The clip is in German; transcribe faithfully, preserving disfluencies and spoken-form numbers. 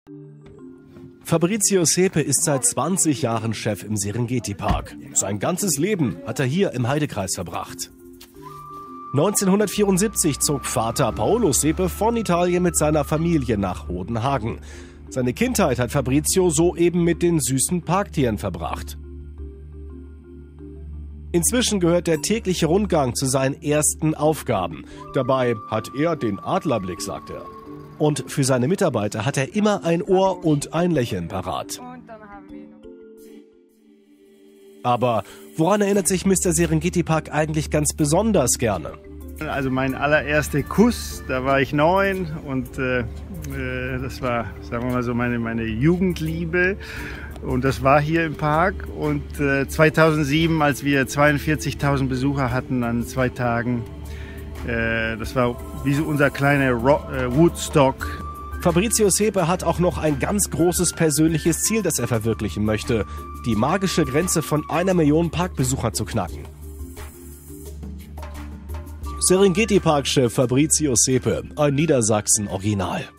Fabrizio Sepe ist seit zwanzig Jahren Chef im Serengeti-Park. Sein ganzes Leben hat er hier im Heidekreis verbracht. neunzehnhundertvierundsiebzig zog Vater Paolo Sepe von Italien mit seiner Familie nach Hodenhagen. Seine Kindheit hat Fabrizio soeben mit den süßen Parktieren verbracht. Inzwischen gehört der tägliche Rundgang zu seinen ersten Aufgaben. Dabei hat er den Adlerblick, sagt er. Und für seine Mitarbeiter hat er immer ein Ohr und ein Lächeln parat. Aber woran erinnert sich Mister Serengeti-Park eigentlich ganz besonders gerne? Also mein allererster Kuss, da war ich neun und äh, das war, sagen wir mal so, meine, meine Jugendliebe. Und das war hier im Park. Und äh, zweitausendsieben, als wir zweiundvierzigtausend Besucher hatten an zwei Tagen, äh, das war wie so unser kleiner Ro äh, Woodstock. Fabrizio Sepe hat auch noch ein ganz großes persönliches Ziel, das er verwirklichen möchte: die magische Grenze von einer Million Parkbesucher zu knacken. Serengeti-Park-Chef Fabrizio Sepe, ein Niedersachsen-Original.